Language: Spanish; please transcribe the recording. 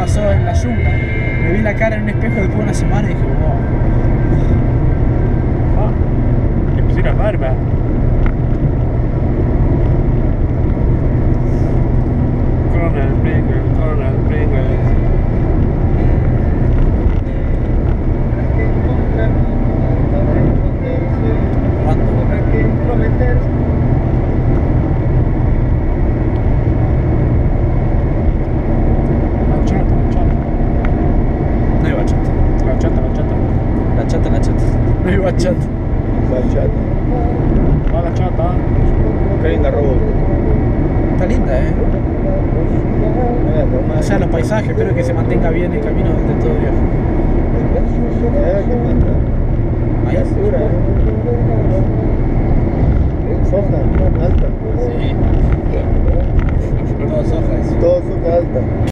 pasó en la yunga. Me vi la cara en un espejo después de una semana y dije, wow. Le pusieron barba. Ronald Pringles. No hay bachata. No hay bachata. Bachata. Va la chata. Qué linda ropa. Está linda, O sea, los paisajes, espero que se mantenga bien el camino de todo el viaje. Ahí. Soja alta. Sí. Todo soja eso. Todo soja alta.